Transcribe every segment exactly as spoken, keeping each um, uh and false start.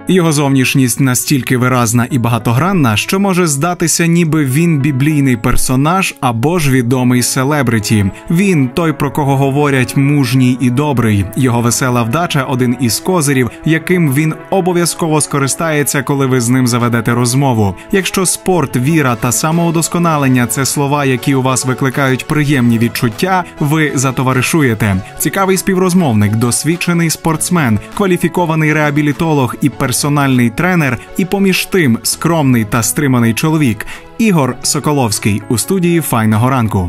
Його зовнішність настільки виразна і багатогранна, що може здатися, ніби він біблійний персонаж або ж відомий селебриті. Він той, про кого говорять мужній і добрий. Його весела вдача – один із козирів, яким він обов'язково скористається, коли ви з ним заведете розмову. Якщо спорт, віра та самоудосконалення – це слова, які у вас викликають приємні відчуття, ви затоваришуєте. Цікавий співрозмовник, досвідчений спортсмен, кваліфікований реабілітолог і персональний персональний тренер, і поміж тим скромний та стриманий чоловік. Ігор Соколовський у студії «Файного ранку».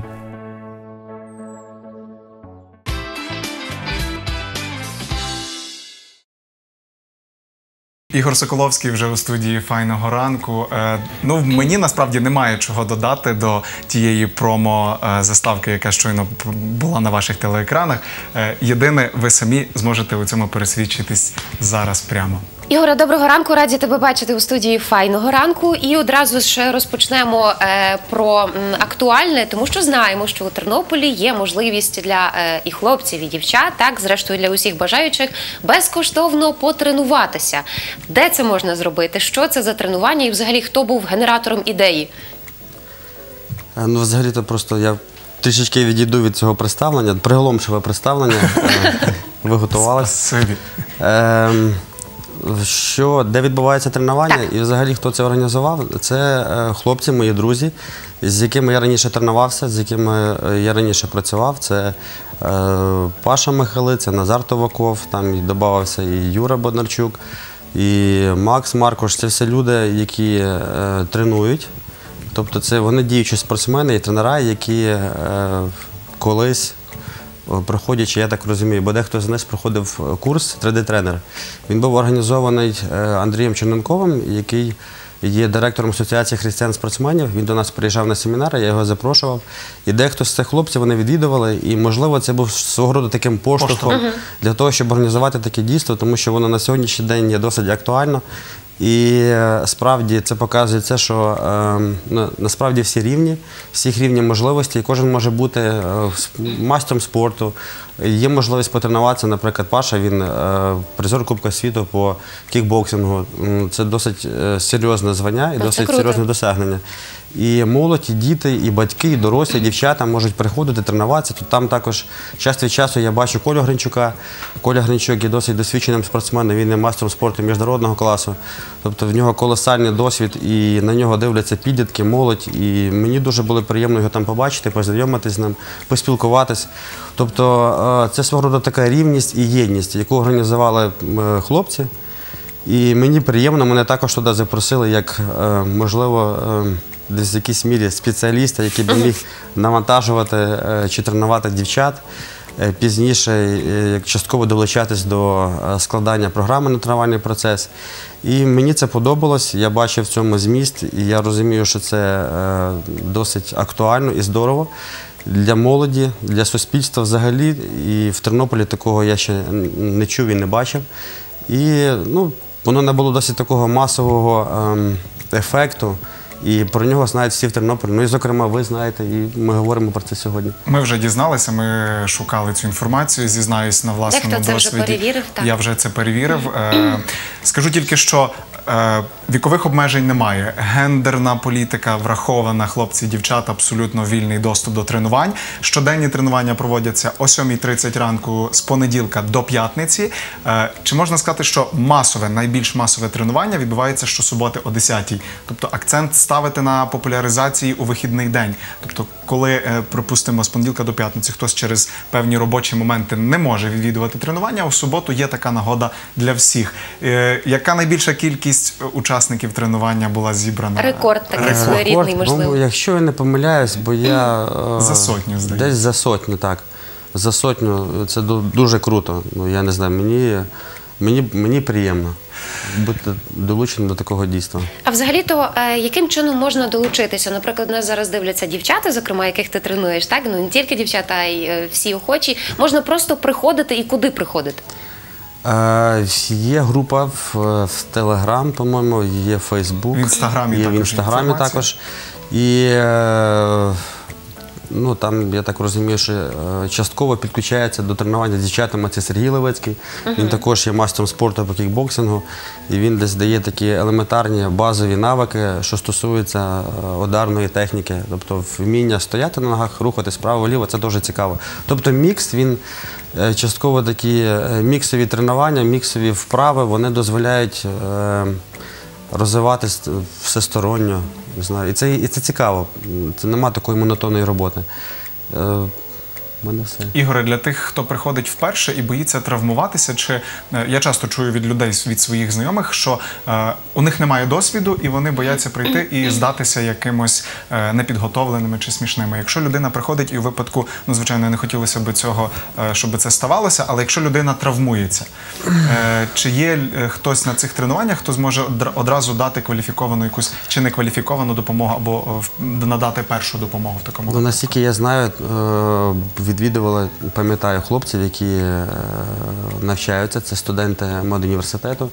Ігор Соколовський вже у студії «Файного ранку». Е, ну, мені насправді немає чого додати до тієї промо-заставки, яка щойно була на ваших телеекранах. Е, єдине, ви самі зможете у цьому пересвідчитись зараз прямо. Ігоре, доброго ранку, раді тебе бачити у студії «Файного ранку». І одразу ж розпочнемо е, про м, актуальне, тому що знаємо, що у Тернополі є можливість для е, і хлопців, і дівчат, так, зрештою для усіх бажаючих, безкоштовно потренуватися. Де це можна зробити? Що це за тренування і взагалі хто був генератором ідеї? Ну, взагалі-то просто я трішечки відійду від цього представлення, приголомшиве представлення. Ви готувалися. Що, де відбувається тренування так. І взагалі хто це організував, це хлопці, мої друзі, з якими я раніше тренувався, з якими я раніше працював. Це е, Паша Михайлик, це Назар Товаков, там і додавався і Юра Боднарчук, і Макс Маркош. Це все люди, які е, тренують. Тобто це вони діючі спортсмени і тренера, які е, колись проходячи, я так розумію, бо дехто з них проходив курс три де-тренер. Він був організований Андрієм Черненковим, який є директором Асоціації християн-спортсменів. Він до нас приїжджав на семінари, я його запрошував. І дехто з цих хлопців вони відвідували, і, можливо, це був свого роду таким поштовхом uh-huh. для того, щоб організувати таке дійство, тому що воно на сьогоднішній день є досить актуально. І справді це показує це, що е, насправді всі рівні, всіх рівні можливості, і кожен може бути е, майстром спорту. Є можливість потренуватися, наприклад, Паша, він е, призер Кубка світу по кікбоксингу. Це досить е, серйозне звання і досить серйозне досягнення. І молодь, і діти, і батьки, і дорослі, і дівчата можуть приходити, тренуватися. Тут там також час від часу я бачу Колю Гринчука. Коля Гринчук є досить досвідченим спортсменом, він є майстром спорту міжнародного класу. Тобто в нього колосальний досвід, і на нього дивляться підлітки, молодь. І мені дуже було приємно його там побачити, познайомитись з ним, поспілкуватись. Тобто це свого роду така рівність і єдність, яку організували хлопці. І мені приємно, мене також туди запросили, як, можливо, десь в якійсь мірі спеціаліста, який би міг навантажувати чи тренувати дівчат, пізніше як частково долучатись до складання програми на тренувальний процес. І мені це подобалось, я бачив в цьому зміст, і я розумію, що це досить актуально і здорово для молоді, для суспільства взагалі. І в Тернополі такого я ще не чув і не бачив. І ну, воно не було досить такого масового ем, ефекту. І про нього знають всі в Тернополі. Ну і, зокрема, ви знаєте, і ми говоримо про це сьогодні. Ми вже дізналися, ми шукали цю інформацію, зізнаюсь на власному досвіді. Дехто це вже перевірив, так? Я вже це перевірив. Е, скажу тільки, що е, вікових обмежень немає. Гендерна політика врахована, хлопці і дівчата, абсолютно вільний доступ до тренувань. Щоденні тренування проводяться о сьомій тридцять ранку з понеділка до п'ятниці. Е, чи можна сказати, що масове, найбільш масове тренування відбувається щосуботи о десятій? Тобто акцент ставити на популяризації у вихідний день. Тобто, коли, припустимо, з понеділка до п'ятниці хтось через певні робочі моменти не може відвідувати тренування, а у суботу є така нагода для всіх. Е, яка найбільша кількість учасників тренування була зібрана? Рекорд такий своєрідний, можливо. Ну, якщо я не помиляюсь, бо я... За сотню, здається. Десь за сотню, так. За сотню. Це дуже круто. Ну, я не знаю, мені, мені, мені приємно бути долученим до такого дійства. А взагалі-то, е, яким чином можна долучитися? Наприклад, нас зараз дивляться дівчата, зокрема, яких ти тренуєш, так? Ну, не тільки дівчата, а й е, всі охочі. Можна просто приходити і куди приходити? Е, є група в, в Телеграм, по-моєму, є Фейсбук. В Інстаграмі є також. В Інстаграмі також. І е, Ну, там, я так розумію, що е, частково підключається до тренування з дівчатами, це Сергій Левицький. Він також є майстром спорту по кікбоксингу, і він десь дає такі елементарні базові навики, що стосуються е, ударної техніки. Тобто вміння стояти на ногах, рухатись вправо-ліво, це дуже цікаво. Тобто мікс, він е, частково такі е, міксові тренування, міксові вправи, вони дозволяють е, розвиватись всесторонньо. Не знаю. І це, і це цікаво. Це нема такої монотонної роботи. Е, в мене все. Ігоре, для тих, хто приходить вперше і боїться травмуватися, чи е, я часто чую від людей, від своїх знайомих, що е, у них немає досвіду і вони бояться прийти і здатися якимось е, непідготовленими чи смішними. Якщо людина приходить і у випадку, ну звичайно, не хотілося б цього, е, щоб це ставалося, але якщо людина травмується, е, чи є е, хтось на цих тренуваннях, хто зможе одра- одразу дати кваліфіковану якусь чи некваліфіковану допомогу або е, надати першу допомогу в такому Ну, випадку? наскільки я знаю, е, відвідували, пам'ятаю, хлопців, які е, навчаються, це студенти медуніверситету.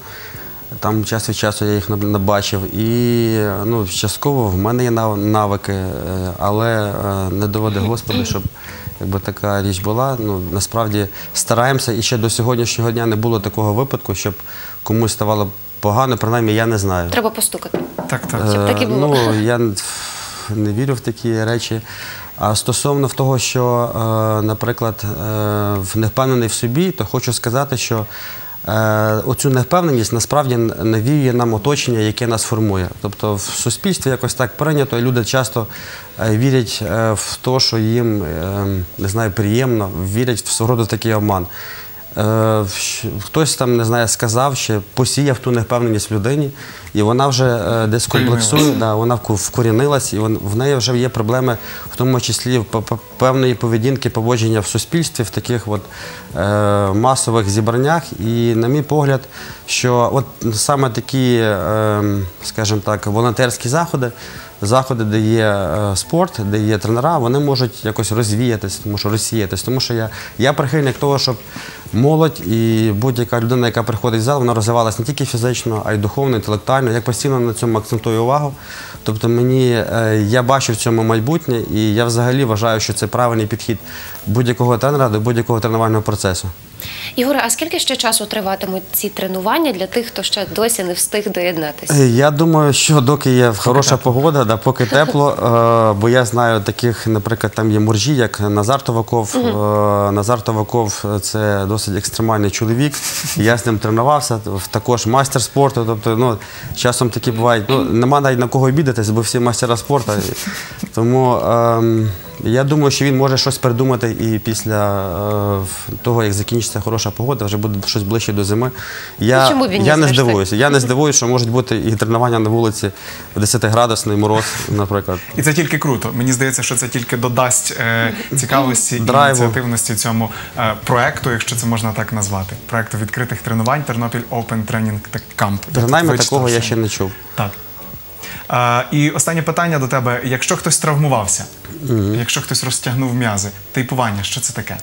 Там час від часу я їх наб- набачив. І ну, частково в мене є нав- навики, е, але е, не доведе Господи, щоб якби така річ була. Ну, насправді стараємося, і ще до сьогоднішнього дня не було такого випадку, щоб комусь ставало погано, принаймні я не знаю. Треба постукати. Так, так. Щоб так і Е, було. Ну, я не вірю в такі речі. А стосовно того, що, е, наприклад, е, в- не впевнений в собі, то хочу сказати, що е, оцю невпевненість насправді навіює нам оточення, яке нас формує. Тобто в суспільстві якось так прийнято, і люди часто е, вірять е, в те, що їм, е, не знаю, приємно, вірять в свого роду такий обман. Е, щ- Хтось там, не знаю, сказав, чи посіяв ту невпевненість в людині, і вона вже е, десь комплексує, да, вона вку- вкорінилась, і вон- в неї вже є проблеми, в тому числі п- п- певної поведінки, поводження в суспільстві, в таких от, е, масових зібраннях. І, на мій погляд, що от саме такі, е, скажімо так, волонтерські заходи, заходи, де є е, спорт, де є тренера, вони можуть якось розвіятись, тому що розсіятись. Тому що я, я прихильник того, щоб молодь і будь-яка людина, яка приходить в зал, вона розвивалася не тільки фізично, а й духовно, інтелектуально. Я постійно на цьому акцентую увагу. Тобто мені, е, я бачу в цьому майбутнє, і я взагалі вважаю, що це правильний підхід будь-якого тренера до будь-якого тренувального процесу. Ігоре, а скільки ще часу триватимуть ці тренування для тих, хто ще досі не встиг доєднатися? Е, Я думаю, що доки є хороша погода, да, поки тепло, е, бо я знаю таких, наприклад, там є моржі, як Назар Товаков. Е, Назар Товаков – це досить екстремальний чоловік, я з ним тренувався, також майстер спорту, тобто, ну, часом такі бувають, ну, нема навіть на кого обідатись, бо всі майстера спорту, тому ем, я думаю, що він може щось придумати і після е, того, як закінчиться хороша погода, вже буде щось ближче до зими. Я, чому він не я не завжди? здивуюся. Я не здивуюся, що можуть бути і тренування на вулиці в десятиградусний мороз, наприклад. І це тільки круто. Мені здається, що це тільки додасть е, цікавості і Драйву. ініціативності цьому е, проекту, якщо це можна так назвати. Проекту відкритих тренувань Тернопіль Open Training Camp. Принаймні такого я ще не чув. Так. Е, і останнє питання до тебе. Якщо хтось травмувався, якщо хтось розтягнув м'язи, тейпування, що це таке?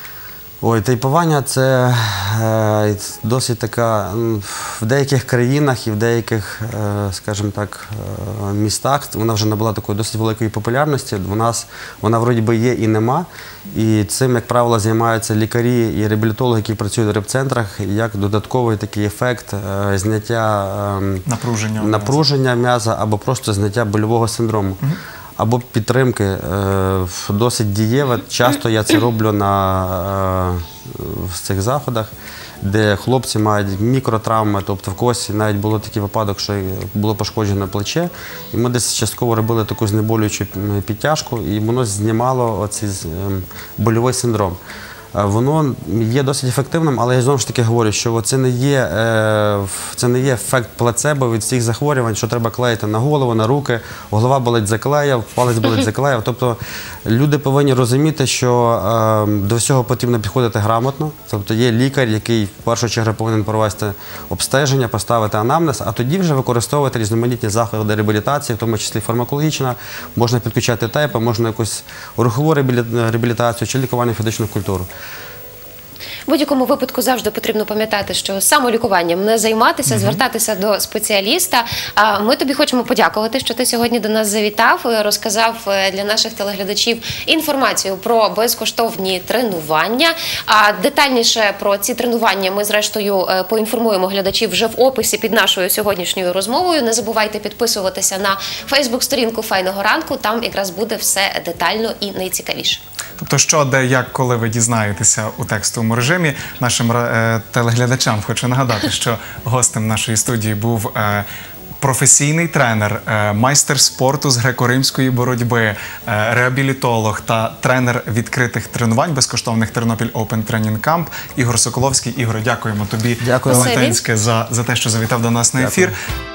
Ой, тейпування – це е, досить така, м, в деяких країнах і в деяких, е, скажімо так, е, містах вона вже набула такої досить великої популярності. У нас вона вроді би є і нема. І цим, як правило, займаються лікарі і реабілітологи, які працюють в репцентрах, як додатковий такий ефект е, зняття е, Напруження. напруження м'яза або просто зняття больового синдрому. Або підтримки е, досить дієва. Часто я це роблю на е, в цих заходах, де хлопці мають мікротравми, тобто в когось навіть було такий випадок, що було пошкоджено плече, і ми десь частково робили таку знеболюючу підтяжку, і воно знімало оцей е, больовий синдром. Е, Воно є досить ефективним, але я знову ж таки говорю, що це не є, е, це не є ефект плацебо від всіх захворювань, що треба клеїти на голову, на руки, голова болить заклеїв, палець болить заклеїв. Тобто люди повинні розуміти, що е, до всього потрібно підходити грамотно. Тобто є лікар, який в першу чергу повинен провести обстеження, поставити анамнез, а тоді вже використовувати різноманітні заходи реабілітації, в тому числі фармакологічна, можна підключати тейпи, можна якусь рухову реабілі- реабілітацію чи лікування фізичну культуру. В будь-якому випадку завжди потрібно пам'ятати, що самолікуванням не займатися, mm-hmm. звертатися до спеціаліста. А ми тобі хочемо подякувати, що ти сьогодні до нас завітав, розказав для наших телеглядачів інформацію про безкоштовні тренування. А детальніше про ці тренування ми, зрештою, поінформуємо глядачів вже в описі під нашою сьогоднішньою розмовою. Не забувайте підписуватися на фейсбук-сторінку «Файного ранку», там якраз буде все детально і найцікавіше. Тобто, що, де, як, коли ви дізнаєтеся у текстовому режимі, нашим е, телеглядачам хочу нагадати, що гостем нашої студії був е, професійний тренер, е, майстер спорту з греко-римської боротьби, е, реабілітолог та тренер відкритих тренувань безкоштовних Тернопіль Open Training Camp Ігор Соколовський. Ігоре, дякуємо тобі велетенське за, за те, що завітав до нас на ефір. Дякую.